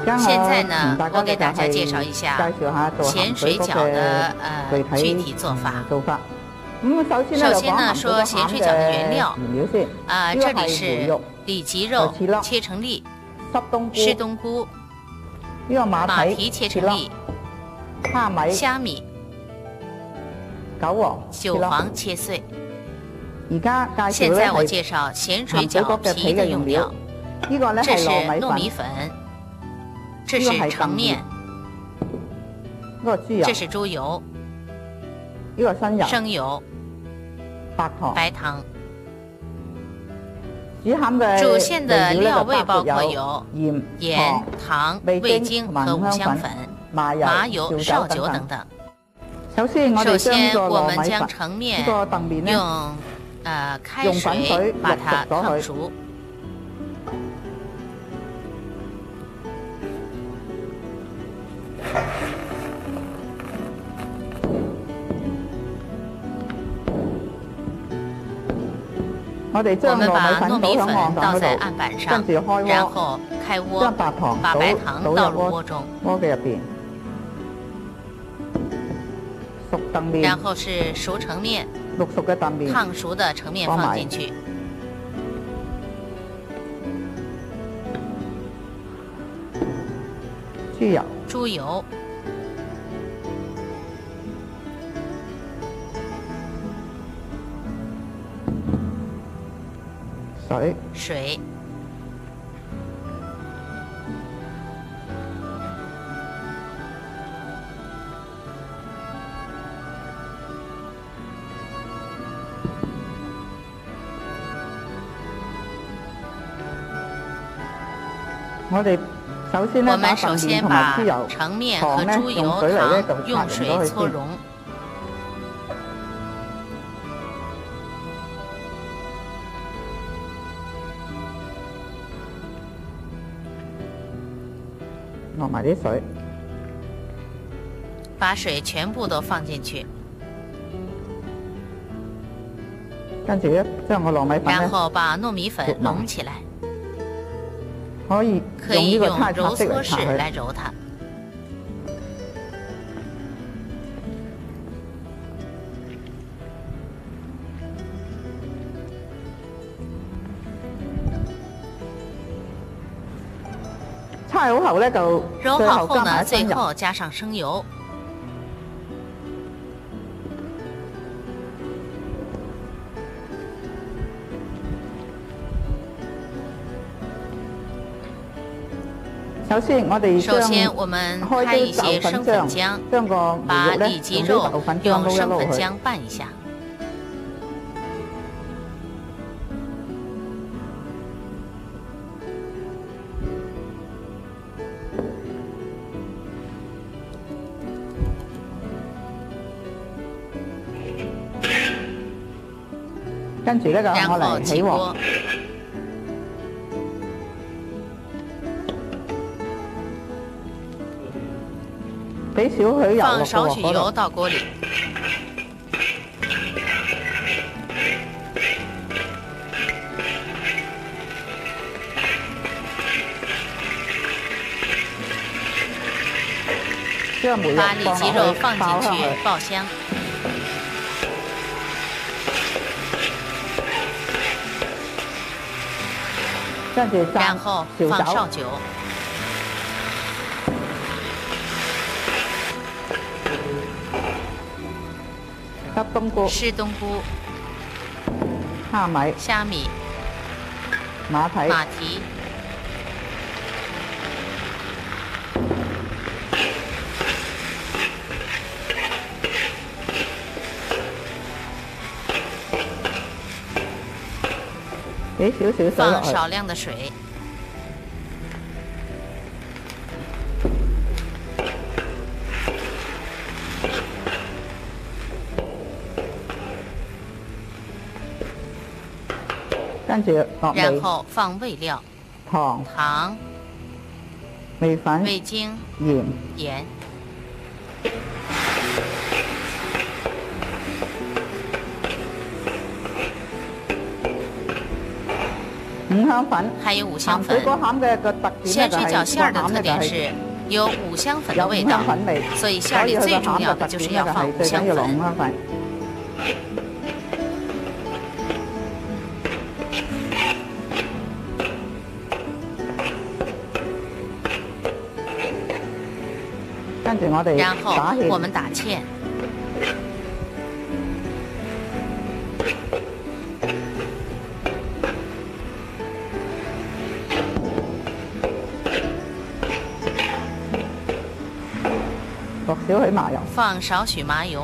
现在呢，我给大家介绍一下咸水饺的具体做法。首先呢，说咸水饺的原料，这里是里脊肉切成粒，湿冬菇、马蹄切成粒，虾米、韭黄切碎。现在我介绍咸水饺皮的用料，这是糯米粉，这是澄面，这是猪油，生油，白糖。主馅的料味包括有盐、糖、味精和五香粉、麻油、绍酒等等。首先，我们将澄面用开水把它烫熟。我们把糯米粉倒在案板上，然后开锅，把白糖倒入锅中，然后是熟成面，烫熟的成面放进去，猪油。水，我们首先把澄面和猪油、糖用水搓溶。把水全部都放进去，然后把糯米粉拢起来，可以用揉搓式来揉它。揉好后呢，最后加上生油。首先，我们开一些生粉浆，把里脊肉用生粉浆拌一下。然后起锅，放少许油到锅里，把里脊肉放进去爆香。然后放绍酒，湿冬菇、虾米、马蹄、放少量的水，然后放味料，糖、味精、盐。 五香粉， 还有五香粉。 鹹水果餡嘅個特點鹹水餃餡兒的特點是有五香粉的味道，所以餡裡最重要的就是要放五香粉。 跟住我哋然後我們打芡。 落少許麻油， 放少許麻油。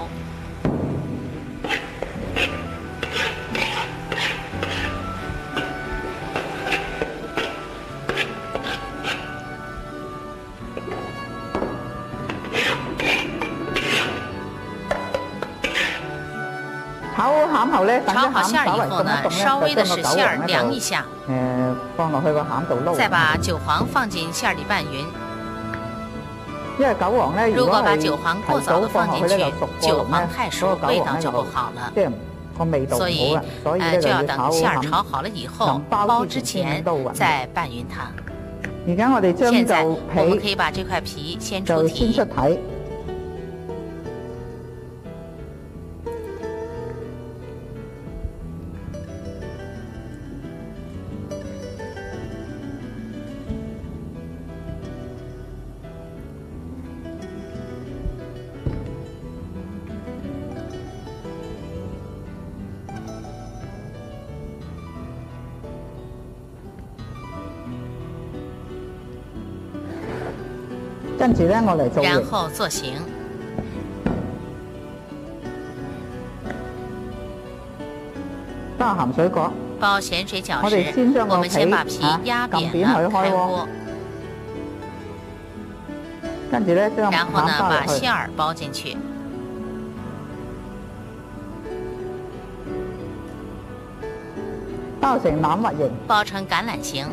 炒餡後咧， 炒好餡以後呢，稍微的使餡兒涼一下， 放落去個餡度撈， 再把韭黃放進餡裡拌勻。 因為韭黃咧， 如果把韭黃過早的放進去，韭黃太熟，味道就不好了。所以就要等餡兒炒好了以後，包之前再拌勻它。 而家我哋將現在我們可以把這塊皮先出題。 跟住咧，我嚟做。 然後做形。 包鹹水果。 包鹹水餃時，我們先把皮壓扁了，開鍋。 跟住咧，將然後呢，把餡兒包進去。 包成欖核形。 包成橄欖形。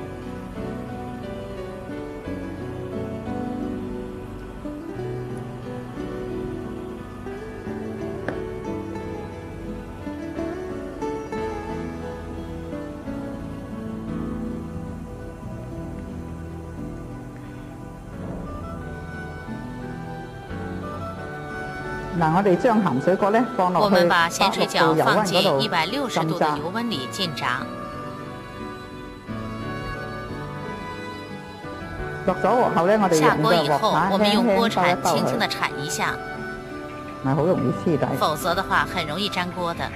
嗱，我哋將鹹水果咧放落去我們把鹹水餃放進160度的油溫裡進炸。 落咗鑊後咧，我哋下鍋以後，我們用鍋鏟輕輕地鏟一下， 係好容易黐底。 否則的話，很容易粘鍋的。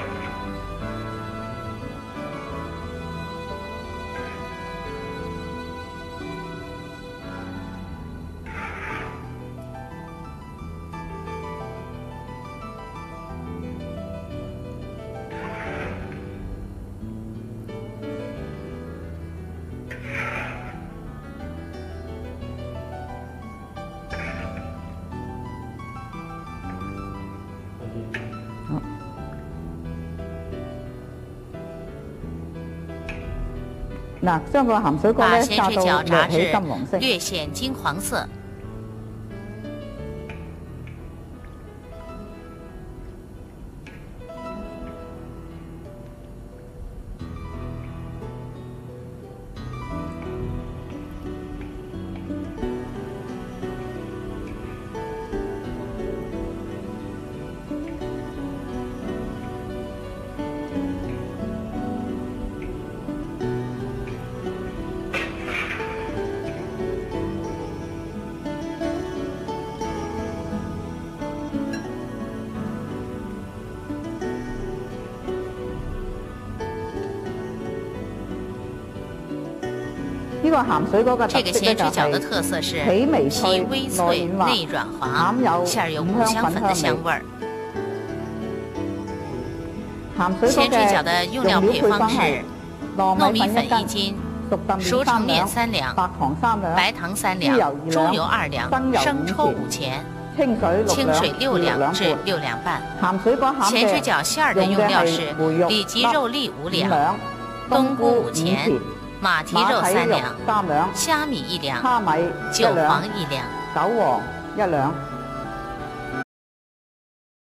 嗱，將個鹹水果咧炸到略起金黃色， 略顯金黃色。 呢個鹹水果嘅這個鹹水餃的特色是皮微脆、內軟滑，餡有五香粉的香味兒。鹹水餃的用料配方是：糯米粉1斤，熟成麵3兩，白糖3兩，豬油2兩，生抽5錢，清水6兩至6兩半。鹹水餃餡的用料是里脊肉粒5兩，冬菇5錢。馬蹄肉3兩，蝦米1兩，韭黃1兩， 韭黃1兩。